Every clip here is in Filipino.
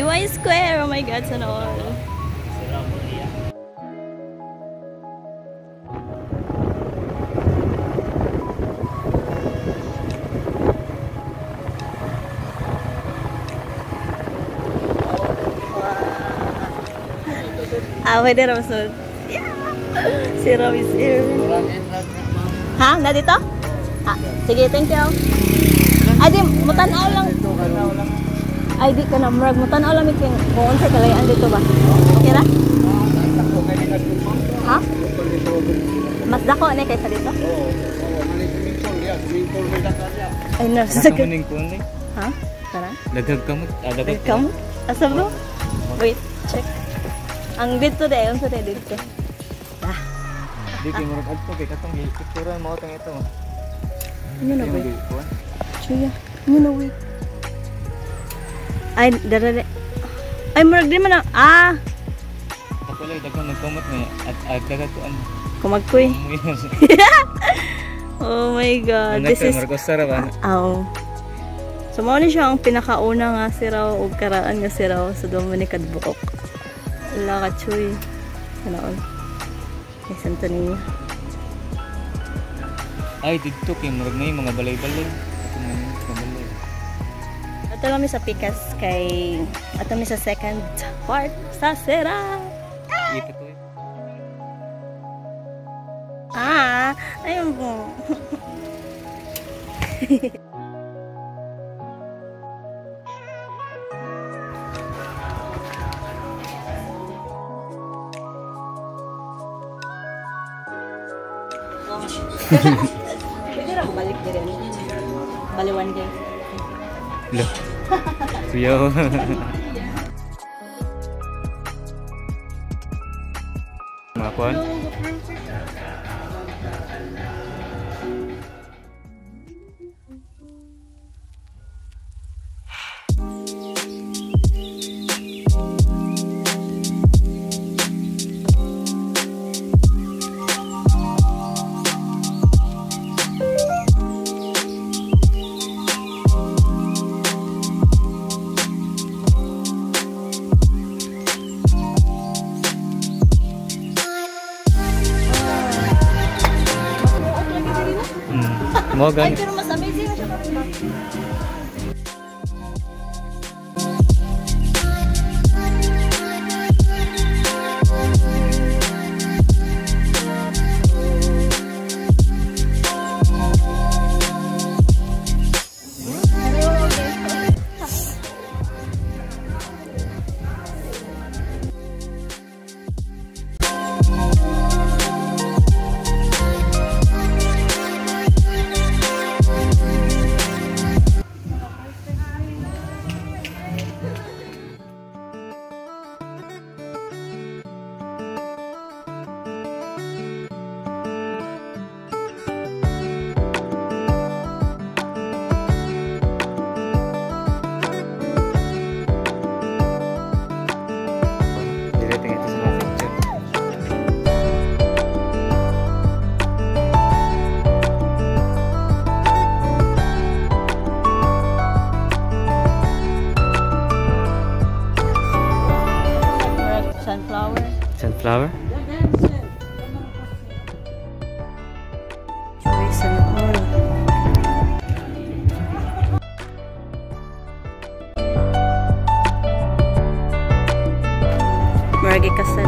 GY Square! Oh my God, sana all. Pwede Ramson. Yeah! Si Ram is here. Ha? Na dito? Sige, thank you. Ay, di, mutanaw lang. Ay, di ka na, Murag, mutanaw lang iking kung sa kalayaan dito ba? Okay na? Ha? Mas dako na kaysa dito? Ay, nasasagot. Ha? Tara? Dagag kamot. Dagag kamot? Asa bro? Wait, check. Ang dito dahil, ang dito dito. Di kayo murag adto kay katong picture mo tong ito. Ano na wait? Chuya, ano na wait? Ay, darare. Ay, murag di man na. Ako lang dagang nagkomot na at dagag ko an. Kumagkoy. Oh my God. This is oh. So mao ni siya ang pinakauna nga si Raw ug karaan nga si Raw sa Dominic Adbukok. Wala ka chuy. Ano? Santo niya. Ay, dito kay murag may mga balay-balay. Ato lang sa Pikas kay ato mi sa second part sa Sera. Ito to. Ayun po. Pwede lang balik din. Baliwan din. Loh. Kuya. Makuan? Ay, pero mas amazing na siya kapila. Sunflower? Choice and all. Maragi kasal.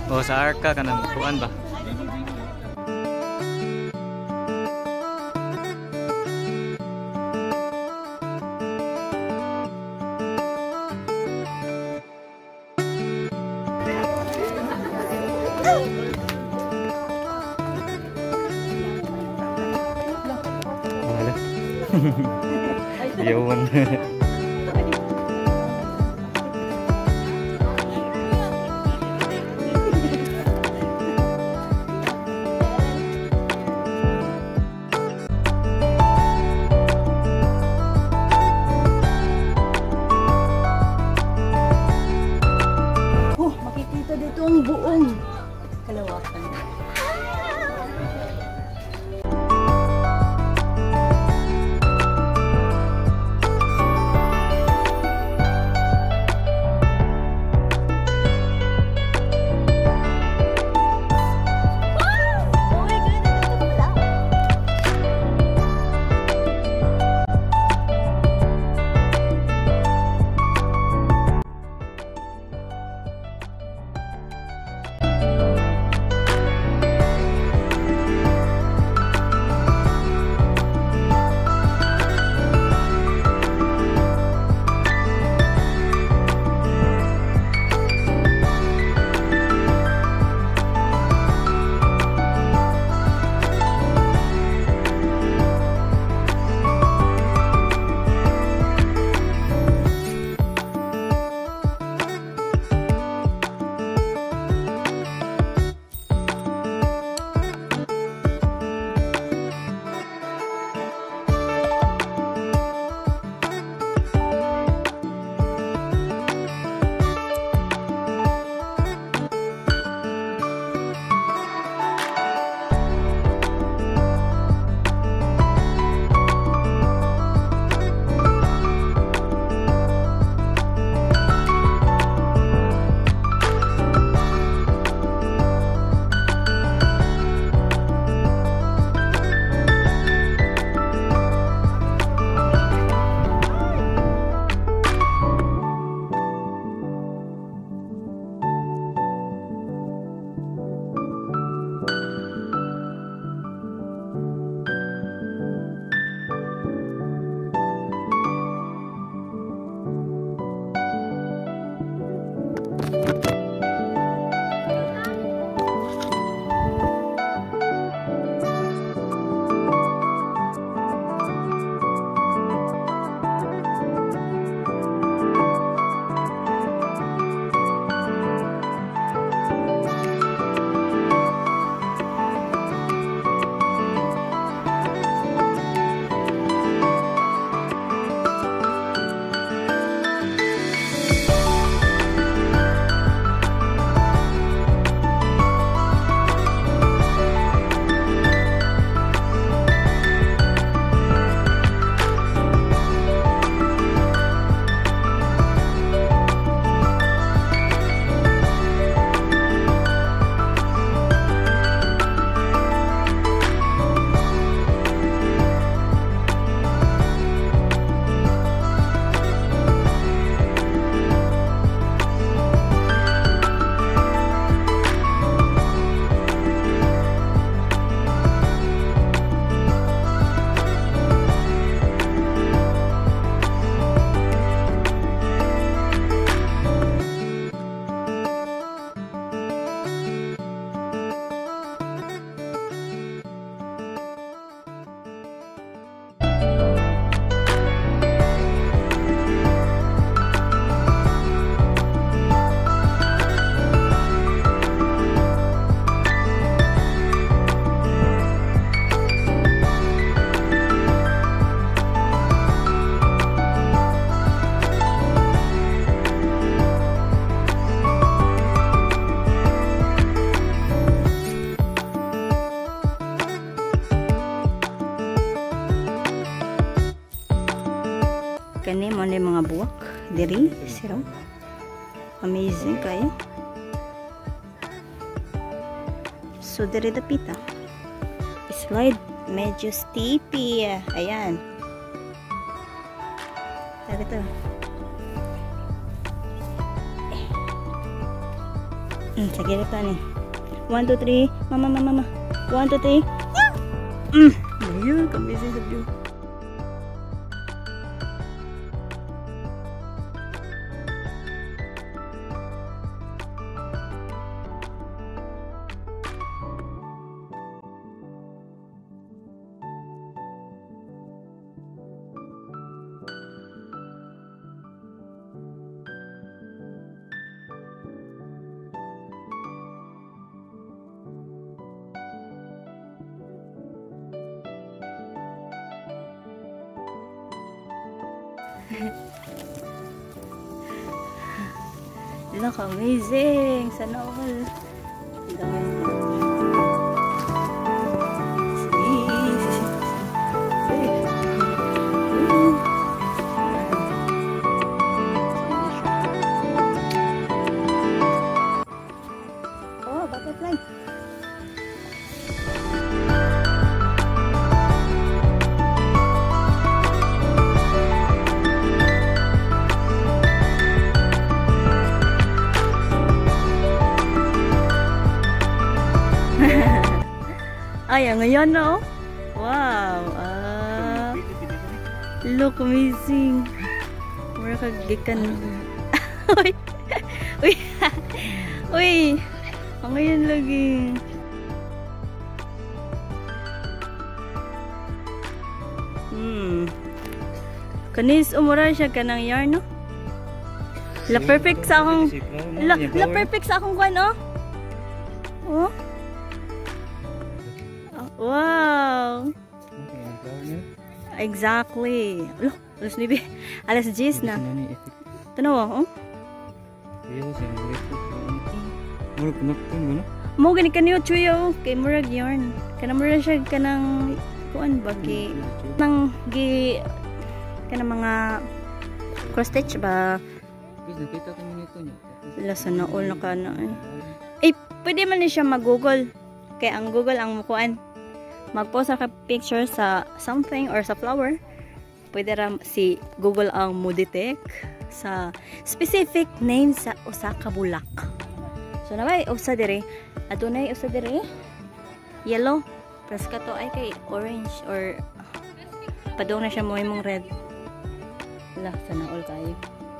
O sa arka ka nang kuan ba? Yawan. Makikita dito ang buong kalawakan. Kani mo na mga buwak diri siro. Amazing kayo. So diri dapita. Slide medyo steepy. Ayan. Dito. Sige rito ni. 1, 2, 3. Mama, mama, mama. 1, 2, 3. Ayun, kamising sa view. Look, amazing! Sana all. Oh, butterfly! Ay, ngayon no? Wow! Look, amazing! Mura kagikan. Uy! Uy! Uy! Ngayon lagi. Kanis umura siya kanang yarn no? La perfect sa akong la perfect sa akong kwan oh. Oh. Wow. Exactly. Look, alas 9. Alas 10 na. Tanawa, oh. Mo gani kaniyo chuyo kay murag yarn. Kana murag siya kanang kuan bagi nang gi kana mga cross stitch ba. Nakita ko nito niya. Lasa na all na kana. Eh, pwede man ni siya mag-Google. Kay ang Google ang mukuan. Mag-post ka picture sa something or sa flower. Pwede ra si Google ang mo-detect sa specific name sa usa ka bulak. So naway usa dire. Adunay usa dire. Yellow. Plus ka to ay kay orange or padong na siya mo imong red. Wala sana all kayo.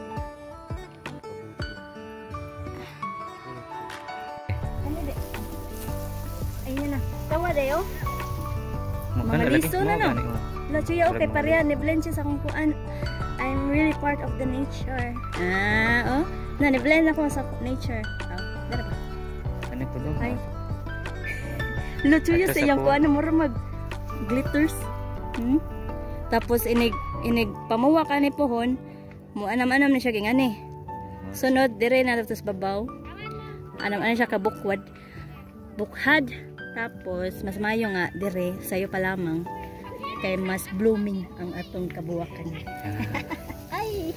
Ano de? Ayun na. Tawa dayo. Mga liso na no. La chuya okay pareha ni blend siya sa akong kuan. I'm really part of the nature. Oh. Na ni blend ako sa nature. Dara ba? Ano ko daw? Ay. La chuya sa iyang kuan mo mag glitters. Tapos inig pamuwa ka ni pohon. Mo anam-anam na siya gingani. Sunod dire na tapos babaw. Anam-anam siya ka bukwad. Bukhad. Tapos, mas mayo nga, dire, sayo pa lamang. Kay mas blooming ang atong kabuwakan. Ay!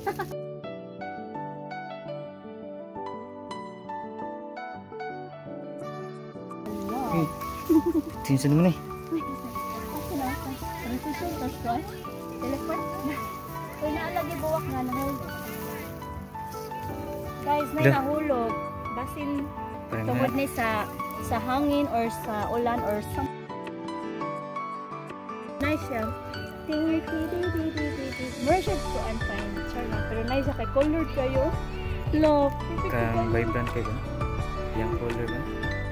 Okay. Tinsan naman eh. Teleport? Uy, naalagi buwak nga nahulog. Guys, may nahulog. Basin, tungod ni sa hangin or sa ulan or some nice siya. More siya to unfind. Pero nice siya kay colored kayo. Love. Kang vibrant kayo. Yang color ba?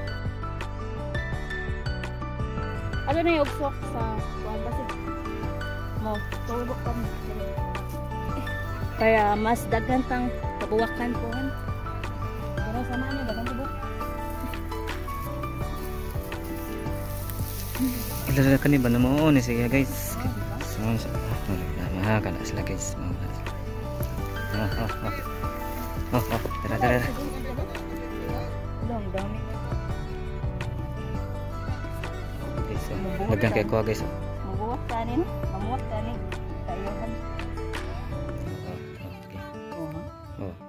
Ano na yung ugsok sa kuwan basi mo tulog ka mo. Para mas daghan tang kabuwakan po. Pero sama niya daghan tubok. Ilala ka ni ba na mo ni sige guys. So, mahaka na sila guys. Tara. Long dami. Okay, so dagang kay ko guys. Mabuwak tanin, mamuwak tanin. Tayohan. Okay. Oh.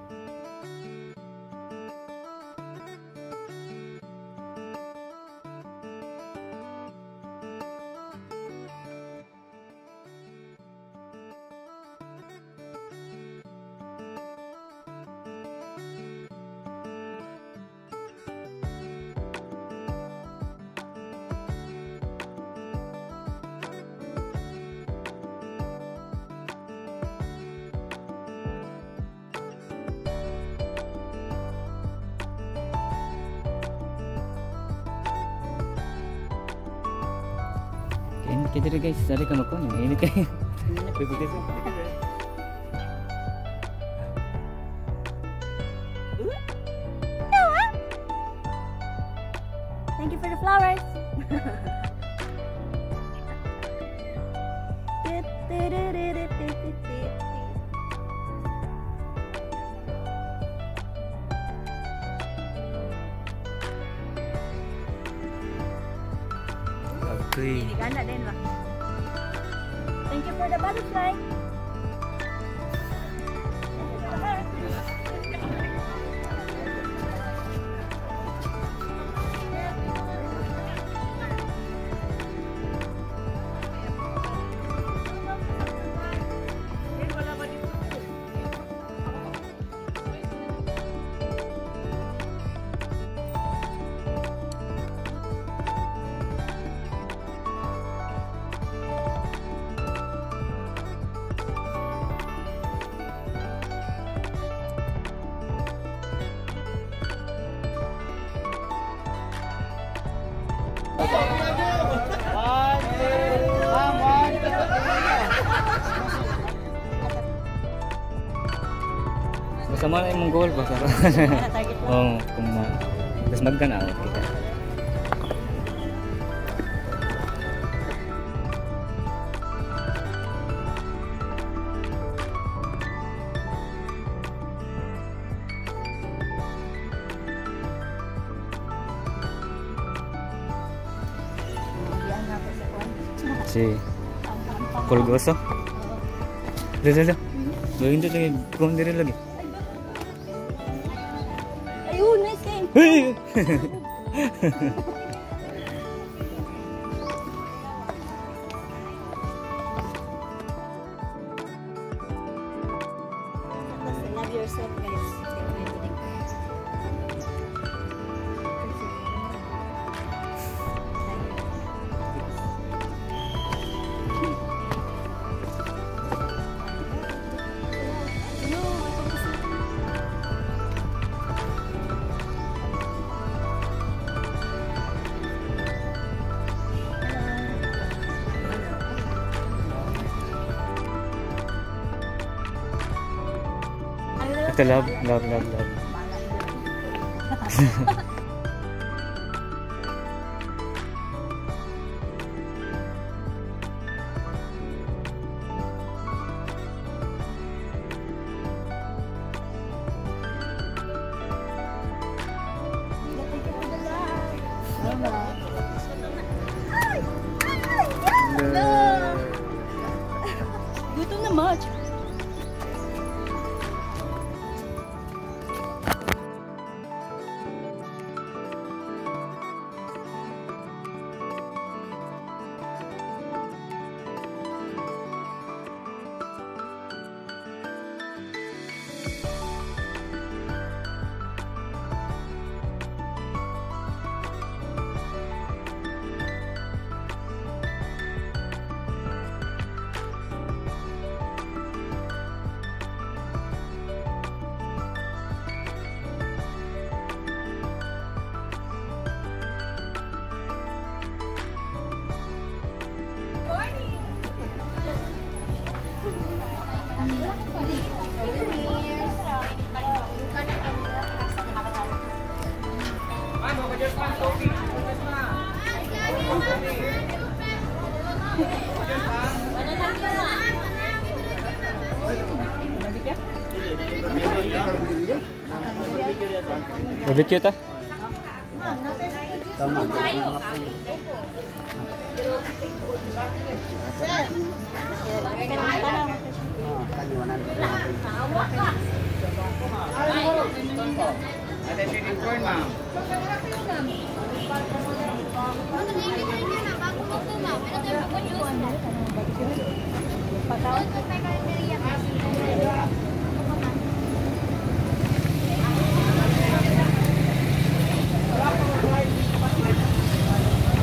Sakit diri guys, dari ka magkuhan, init kayo. Pagod kasi. Thank you for the flowers. Okay. Gana din ba? Thank you for the butterfly. Masama na yung goal ba? Oo, kung na. Tapos magkana ako kita. Si Pulgoso. Dito. Gawin dito yung kung dito lagi. Ayun, nice game. Hey! Love yourself, guys. Ito love. Gutom na much. Barbecue ta?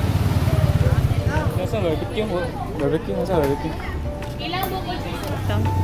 Nasa barbecue? Barbecue? Nasa barbecue? Ilang bukod?